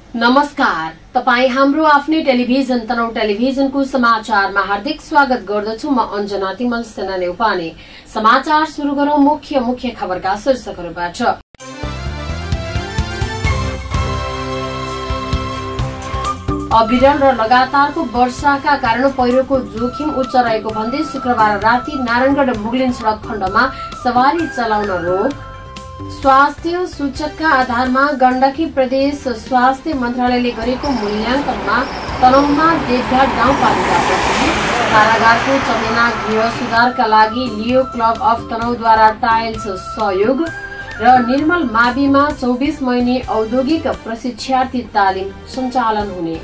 नमस्कार, तपाई हाम्रो आफ्नै टेलिभिजन तनहुँ टेलिभिजनको समाचारमा हार्दिक स्वागत गर्दछु। म अञ्जना तिमल सेना नेउपाने। समाचार सुरु गरौं मुख्य खबरका शीर्षकहरूबाट। अविरल र लगातारको वर्षाका कारण पहिरोको जोखिम उच्च रहेको भन्दै शुक्रबार राति नारायणगढ मुगलिन सड़क खण्डमा सवारी चलाउन रोक। स्वास्थ्य सूचकका आधारमा गण्डकी प्रदेश स्वास्थ्य मन्त्रालयले गरेको मूल्याङ्कनमा तनहुँमा देवघाट गाउँपालिकाप्रति कारागारको चमेना गृह सुधारका लागि लियो क्लब अफ तनहुँद्वारा टाइल्स सहयोग र निर्मल माविमा 24 महिने औद्योगिक प्रशिक्षार्थी तालिम सञ्चालन हुने।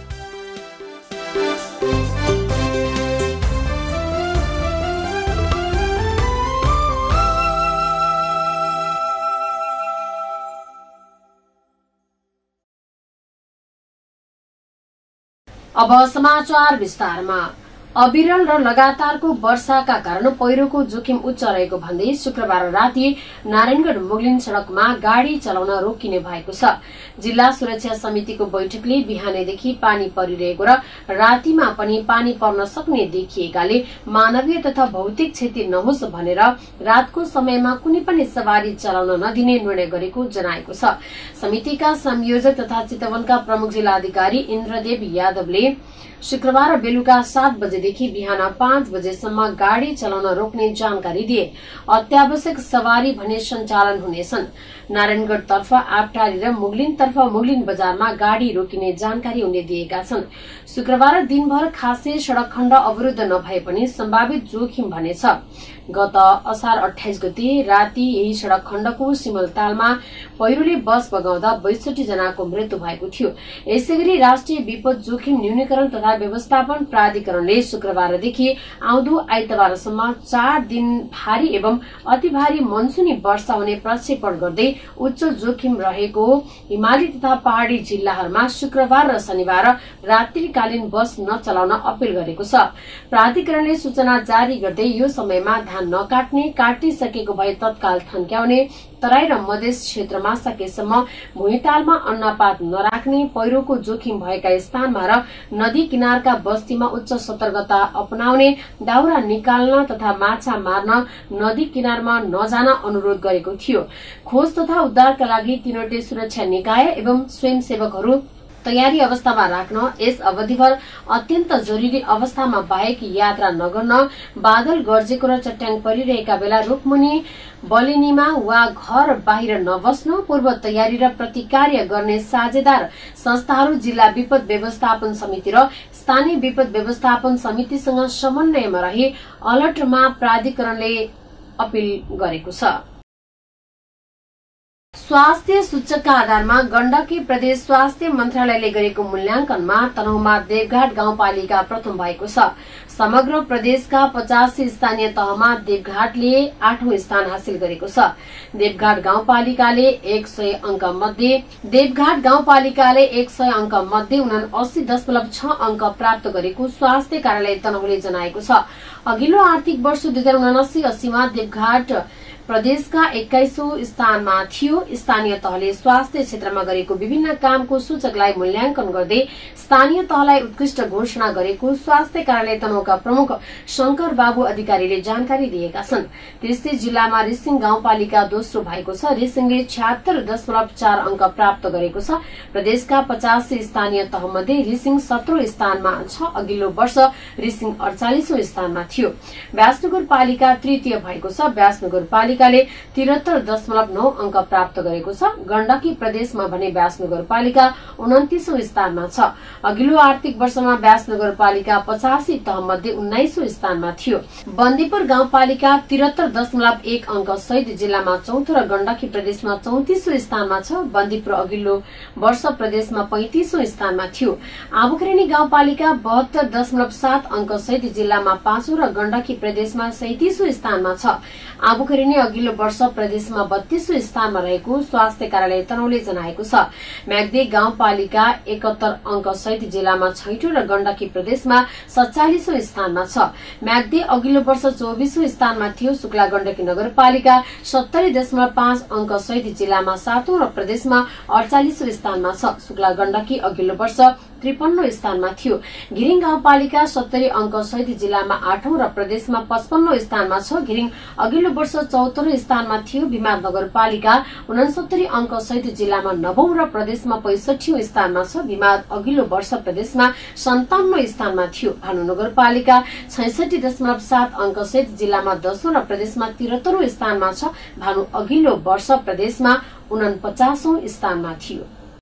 अब समाचार विस्तारमा। अविरल र लगातारको वर्षाका कारण पहिरोको जोखिम उच्च रहेको भन्दै शुक्रबार राति नारायणगढ मुगलिन सड़कमा गाड़ी चलाउन रोकिने भएको छ। जिल्ला सुरक्षा समितिको बैठकले बिहानैदेखि पानी परिरहेको र रातिमा पनि पानी पर्न सक्ने देखिएकाले मानवीय तथा भौतिक क्षति नहोस् भनेर रातको समयमा कुनै पनि सवारी चलाउन नदिने निर्णय गरेको जनाएको छ। समितिका संयोजक तथा चितवनका प्रमुख जिल्लाधिकारी इन्द्रदेव यादवले शुक्रबार बेलुका 7 बजेदेखि बिहान 5 बजेसम्म गाड़ी चलाउन रोक्ने जानकारी दिए। अत्यावश्यक सवारी भने सञ्चालन हुनेछन्। नारायणगढ तर्फ आपटारी र मुगलिन तर्फ मुगलिन बजारमा गाड़ी रोकिने जानकारी उनले दिएका छन्। शुक्रबार दिनभर खासै सड़क खण्ड अवरुद्ध नभए पनि सम्भावित जोखिम भने छ। गत असार 28 गते राति यही सड़क खण्डको सिमलतालमा पहिरोले बस बगाउँदा 62 जनाको मृत्यु भएको थियो। यसैगरी राष्ट्रिय विपद जोखिम न्यूनीकरण तथा व्यवस्थापन प्राधिकरणले शुक्रबारदेखि आउँदो आइतबारसम्म 4 दिन भारी एवं अति भारी मनसुनी वर्षा हुने प्रक्षेपण गर्दै उच्च जोखिम रहेको हिमाली तथा पहाड़ी जिल्लाहरूमा शुक्रबार र शनिबार रात्रिकालीन बस नचलाउन अपील गरेको छ। प्राधिकरणले सूचना जारी गर्दै यो समयमा धान नकाट्ने, काटिसकेको भए तत्काल थन्क्याउने, तराई र मधेस क्षेत्रमा सकेसम्म भुइँतालमा अन्नपात नराख्ने, पहिरोको जोखिम भएका स्थानमा र नदी किनारका बस्तीमा उच्च सतर्कता अपनाउने, दाउरा निकाल्न तथा माछा मार्न नदी किनारमा नजान अनुरोध गरेको थियो। खोज तथा उद्धारका लागि तीनवटै सुरक्षा निकाय एवं स्वयंसेवकहरू तयारी अवस्थामा राख्न, यस अवधिभर अत्यन्त जरुरी अवस्थामा बाहेक यात्रा नगर्न, बादल गर्जेको र चट्याङ परिरहेका बेला रुखमुनि बलिनीमा वा घर बाहिर नबस्नु, पूर्व तयारी र प्रतिकार्य गर्ने साझेदार संस्थाहरू जिल्ला विपद व्यवस्थापन समिति र स्थानीय विपद व्यवस्थापन समितिसँग समन्वयमा रही अलर्टमा प्राधिकरणले अपील गरेको छ। स्वास्थ्य सूचकका आधारमा गण्डकी प्रदेश स्वास्थ्य मन्त्रालयले गरेको मूल्याङ्कनमा तनहुँमा देवघाट गाउँपालिका प्रथम भएको छ। समग्र प्रदेशका 85 स्थानीय तहमा देवघाटले 8औं स्थान हासिल गरेको छ। देवघाट गाउँपालिकाले 100 अंक मध्ये 79.6 अंक प्राप्त गरेको स्वास्थ्य कार्यालय तनहुँले जनाएको छ। अघिल्लो आर्थिक वर्ष 2079-80 मा देवघाट प्रदेशका 21औं स्थानमा थियो। स्थानीय तहले स्वास्थ्य क्षेत्रमा गरेको विभिन्न कामको सूचकलाई मूल्याङ्कन गर्दै स्थानीय तहलाई उत्कृष्ट घोषणा गरेको स्वास्थ्य कार्यालय तनहुँका प्रमुख शंकर बाबु अधिकारीले जानकारी दिएका छन्। त्यस्तै जिल्लामा रिसिङ गाउँपालिका दोस्रो भएको छ। रिसिङले 76.4 अंक प्राप्त गरेको छ। प्रदेशका 85 स्थानीय तह मध्ये रिसिङ 17औं स्थानमा छ। अघिल्लो वर्ष रिसिङ 48औं स्थानमा थियो। व्यासनगरपालिका तृतीय भएको छ। व्यासनगरपालिकाले 73.9 अंक प्राप्त गरेको छ। गण्डकी प्रदेशमा भने व्यासनगरपालिका 29औं स्थानमा छ। अघिल्लो आर्थिक वर्षमा व्यासनगरपालिका 85 तह मध्ये 19औं स्थानमा थियो। बन्दीपुर गाउँपालिका 73.1 अंक सहित जिल्लामा चौथो र गण्डकी प्रदेशमा 34औं स्थानमा छ। बन्दीपुर अघिल्लो वर्ष प्रदेशमा 35औं स्थानमा थियो। आबुखरेनी गाउँपालिका 72.7 अंक सहित जिल्लामा 5औं र गण्डकी प्रदेशमा 37औं स्थानमा छ। आबुखरेनी अघिल्लो वर्ष प्रदेशमा 32औं स्थानमा रहेको स्वास्थ्य कार्यालय तनहुले जनाएको छ। म्याग्दी गाउँपालिका 71 अंक सहित जिल्लामा 6औं र गण्डकी प्रदेशमा 47औं स्थानमा छ। म्याग्दी अघिल्लो वर्ष 24औं स्थानमा थियो। शुक्ला गण्डकी नगरपालिका 70.5 अंक सहित जिल्लामा 7औं र प्रदेशमा 48औं स्थानमा छ। शुक्ला गण्डकी अघिल्लो वर्ष 53औं स्थानमा थियो। घिरिङ गाउँपालिका 70 अंक सहित जिल्लामा 8औं र प्रदेशमा 55औं स्थानमा छ। घिरिङ अघिल्लो वर्ष 74औं स्थानमा थियो। भिमाद नगरपालिका 69 अंक सहित जिल्लामा 9औं र प्रदेशमा 65औं स्थानमा छ। भिमाद अघिल्लो वर्ष प्रदेशमा 57औं स्थानमा थियो। भानु नगरपालिका 66.7 अंक सहित जिल्लामा 10औं र प्रदेशमा 73औं स्थानमा छ। भानु अघिल्लो वर्ष प्रदेशमा 49औं स्थानमा थियो।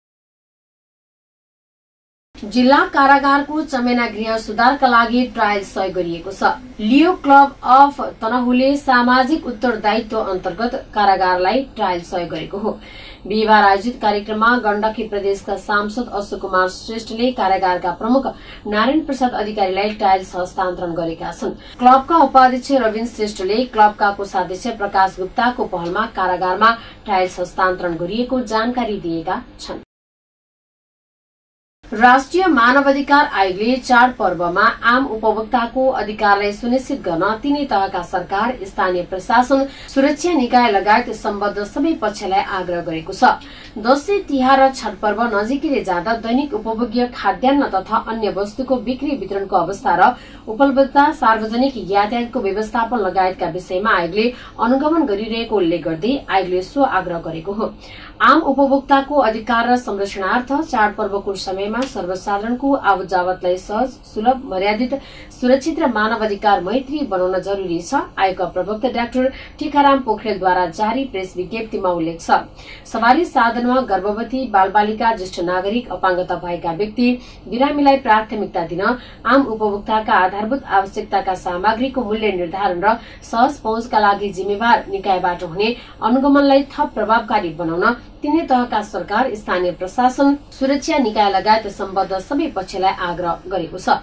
जिल्ला कारागारको चमेना गृह सुधारका लागि ट्रायल सहयोग गरिएको छ। लियो क्लब अफ तनहुले सामाजिक उत्तरदायित्व अन्तर्गत कारागारलाई ट्रायल सहयोग गरेको हो। बिहिबार आयोजित कार्यक्रममा गण्डकी प्रदेशका सांसद अशोक कुमार श्रेष्ठले कारागारका प्रमुख नारायण प्रसाद अधिकारीलाई टाइल्स हस्तान्तरण गरेका छन्। क्लबका उपाध्यक्ष रविन श्रेष्ठले क्लबका कोषाध्यक्ष प्रकाश गुप्ताको पहलमा कारागारमा टाइल्स हस्तान्तरण गरिएको जानकारी दिएका छन्। राष्ट्रिय मानवाधिकार आयोगले चाडपर्वमा आम उपभोक्ताको अधिकारलाई सुनिश्चित गर्न तीनै तहका सरकार, स्थानीय प्रशासन, सुरक्षा निकाय लगायत सम्बद्ध सबै पक्षलाई आग्रह गरेको छ। दशैं तिहार र छठ पर्व नजिकैले जाँदा दैनिक उपभोग्य खाद्यान्न तथा अन्य वस्तुको बिक्री वितरणको अवस्था र उपलब्धता, सार्वजनिक यातायातको व्यवस्थापन लगायतका विषयमा आयोगले अनुगमन गरिरहेको उल्लेख गर्दै आयोगले सो आग्रह गरेको हो। आम उपभोक्ताको अधिकार र संरक्षणार्थ चाडपर्वको समयमा सर्वसाधारणको आवत जावतलाई सहज, सुलभ, मर्यादित, सुरक्षित र मानवाधिकार मैत्री बनाउन जरुरी छ। आयोगका प्रवक्ता डाक्टर टीकाराम पोखरेलद्वारा जारी प्रेस विज्ञप्तिमा उल्लेख छ। सवारी साधनमा गर्भवती, बालबालिका, ज्येष्ठ नागरिक, अपाङ्गता भएका व्यक्ति, बिरामीलाई प्राथमिकता दिन, आम उपभोक्ताका आधारभूत आवश्यकताका सामग्रीको मूल्य निर्धारण र सहज पहुँचका लागि जिम्मेवार निकायबाट हुने अनुगमनलाई थप प्रभावकारी बनाउन तीनै तहका सरकार, स्थानीय प्रशासन, सुरक्षा निकाय लगायत सम्बद्ध सबै पक्षलाई आग्रह गरेको छ।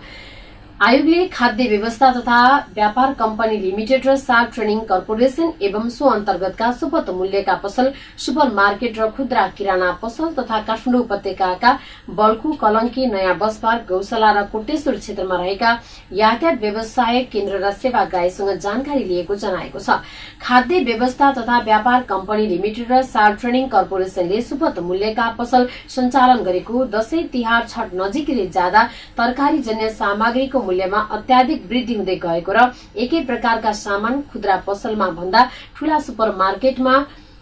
आयोगले खाद्य व्यवस्था तथा व्यापार कम्पनी लिमिटेड र सार्क ट्रेडिङ कर्पोरेशन एवं सो अन्तर्गतका सुपथ मूल्यका पसल, सुपर मार्केट र खुद्रा किराना पसल तथा काठमाडौँ उपत्यकाका बल्कु, कलंकी, नयाँ बस पार्क, गौशाला र कोटेश्वर क्षेत्रमा रहेका यातायात व्यवसाय केन्द्र र सेवाग्राहीसँग जानकारी लिएको जनाएको छ। खाद्य व्यवस्था तथा व्यापार कम्पनी लिमिटेड र सार्क ट्रेडिङ कर्पोरेशनले सुपथ मूल्यका पसल सञ्चालन गरेको दशैं तिहार छठ नजिकैले जाँदा तरकारीजन्य सामग्रीको मूल्यमा अत्याधिक वृद्धि हुँदै गएको र एकै प्रकारका सामान खुद्रा पसलमा भन्दा ठूला सुपर मार्केटमा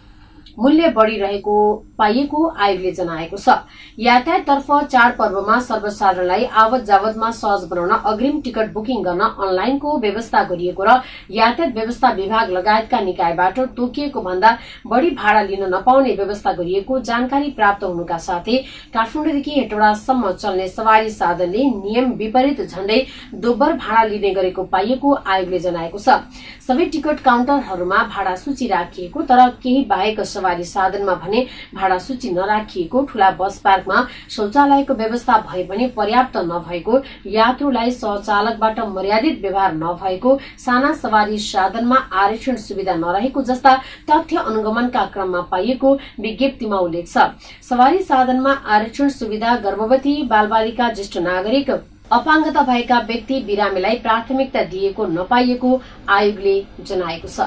मूल्य बढ़िरहेको पाइएको आयोगले जनाएको छ। यातायाततर्फ चाडपर्वमा सर्वसाधारणलाई आवत जावतमा सहज बनाउन अग्रिम टिकट बुकिङ गर्न अनलाइनको व्यवस्था गरिएको र यातायात व्यवस्था विभाग लगायतका निकायबाट तोकिएको भन्दा बढ़ी भाडा लिन नपाउने व्यवस्था गरिएको जानकारी प्राप्त हुनुका साथै काठमाडौँदेखि हेटौडासम्म चल्ने सवारी साधनले नियम विपरीत झण्डै दोब्बर भाडा लिने गरेको पाइएको आयोगले जनाएको छ। सबै टिकट काउन्टरहरूमा भाडा सूची राखिएको तर केही बाहेक सवारी साधनमा भने भाडा सूची नराखिएको, ठूला बस पार्कमा शौचालयको व्यवस्था भए पनि पर्याप्त नभएको, यात्रुलाई सहचालकबाट मर्यादित व्यवहार नभएको, साना सवारी साधनमा आरक्षण सुविधा नरहेको जस्ता तथ्य अनुगमनका क्रममा पाइएको विज्ञप्तिमा उल्लेख छ। सवारी साधनमा आरक्षण सुविधा गर्भवती, बालबालिका, ज्येष्ठ नागरिक, अपाङ्गता भएका व्यक्ति, बिरामीलाई प्राथमिकता दिएको नपाइएको आयोगले जनाएको छ।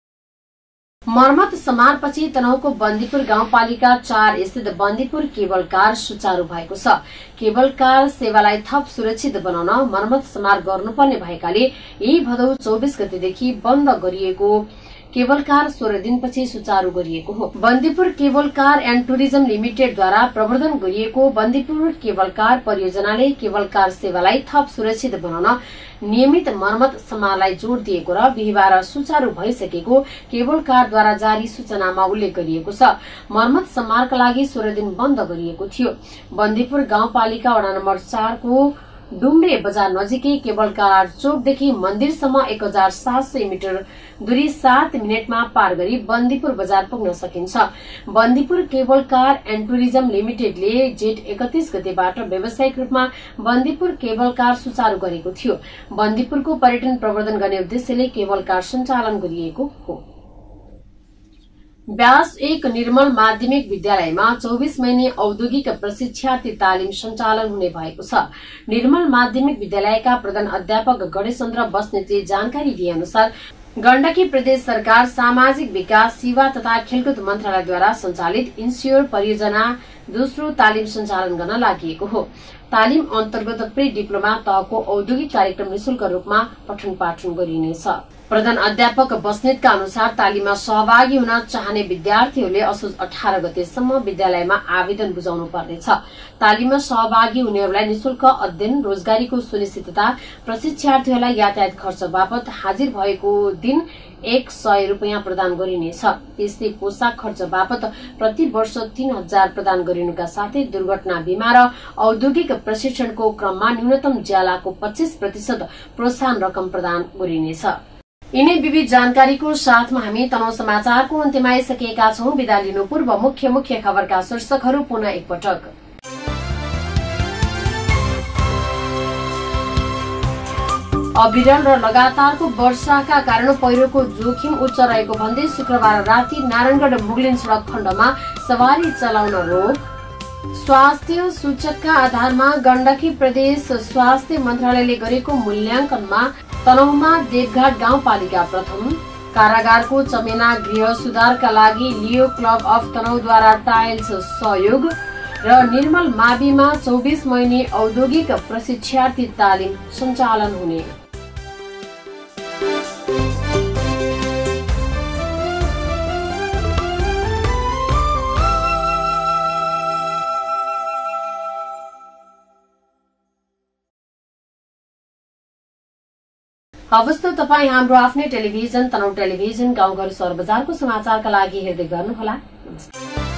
मर्मत समारपछि तनहुको बन्दीपुर गाउँपालिका 4 स्थित बन्दीपुर केबल कार सुचारू भएको छ। केबल कार सेवालाई थप सुरक्षित बनाउन मर्मत समार गर्नुपर्ने भएकाले यही भदौ 24 गतेदेखि बन्द गरिएको केबल कार 16 दिनपछि सुचारू गरिएको हो। Bandipur cable Car and Tourism लिमिटेडद्वारा प्रवर्धन गरिएको बन्दीपुर केबल कार परियोजनाले केबल कार सेवालाई थप सुरक्षित बनाउन नियमित मर्मत समारलाई जोड़ दिएको र बिहिबार सुचारू भइसकेको केबल कारद्वारा जारी सूचनामा उल्लेख गरिएको छ। मर्मत समारका लागि 16 दिन बन्द गरिएको थियो। बन्दीपुर गाउँपालिका वडा नम्बर 4 को डुम्रे बजार नजिकै केबल कार चोकदेखि मन्दिरसम्म 1700 मिटर दूरी 7 मिनेटमा पार गरी बन्दीपुर बजार पुग्न सकिन्छ। Bandipur cable Car and Tourism लिमिटेडले जेठ 31 गतेबाट व्यावसायिक रूपमा बन्दीपुर केबल कार सुचारू गरेको थियो। बन्दीपुरको पर्यटन प्रवर्धन गर्ने उद्देश्यले केबल कार सञ्चालन गरिएको हो। व्यास 1 निर्मल माध्यमिक विद्यालयमा 24 महिने औद्योगिक प्रशिक्षार्थी तालिम सञ्चालन हुने भएको छ। निर्मल माध्यमिक विद्यालयका प्रधान अध्यापक गणेशचन्द्र बस्नेतले जानकारी दिए अनुसार गण्डकी प्रदेश सरकार सामाजिक विकास, सेवा तथा खेलकुद मन्त्रालयद्वारा सञ्चालित इन्स्योर परियोजना दोस्रो तालिम सञ्चालन गर्न लागि हो। तालिम अन्तर्गत प्री डिप्लोमा तहको औद्योगिक कार्यक्रम निशुल्क रूपमा पठन पाठन गरिनेछ। प्रधान अध्यापक बस्नेतका अनुसार तालिममा सहभागी हुन चाहने विद्यार्थीहरूले असोज 18 गतेसम्म विद्यालयमा आवेदन बुझाउनु पर्नेछ। तालिममा सहभागी हुनेहरूलाई निशुल्क अध्ययन, रोजगारीको सुनिश्चितता, प्रशिक्षार्थीहरूलाई यातायात खर्च बापत हाजिर भएको दिन 100 रुपियाँ प्रदान गरिनेछ। त्यस्तै पोसाक खर्च बापत प्रति वर्ष 3000 प्रदान गरिनुका साथै दुर्घटना बीमा र औद्योगिक प्रशिक्षणको क्रममा न्यूनतम ज्यालाको 25% प्रोत्साहन रकम प्रदान गरिनेछ। यिनै विविध जानकारीको साथमा हामी तनहुँ समाचारको अन्त्यमा आइसकेका छौं। बिदा लिनु पूर्व मुख्य खबरका शीर्षकहरू पुनः एकपटक। अविरल र लगातारको वर्षाका कारण पहिरोको जोखिम उच्च रहेको भन्दै शुक्रबार राति नारायणगढ मुगलिन सड़क खण्डमा सवारी चलाउन रोक। स्वास्थ्य सूचकका आधारमा गण्डकी प्रदेश स्वास्थ्य मन्त्रालयले गरेको मूल्याङ्कनमा तनहुँमा देवघाट गाउँपालिका प्रथम। कारागारको चमेना गृह सुधारका लागि लियो क्लब अफ तनहुँद्वारा टाइल्स सहयोग र निर्मल माविमा 24 महिने औद्योगिक प्रशिक्षार्थी तालिम सञ्चालन हुने। हवस् त तपाई हाम्रो आफ्नै टेलिभिजन तनहुँ टेलिभिजन गाउँघर सहर बजारको समाचारका लागि हेर्दै गर्नुहोला। नमस्कार।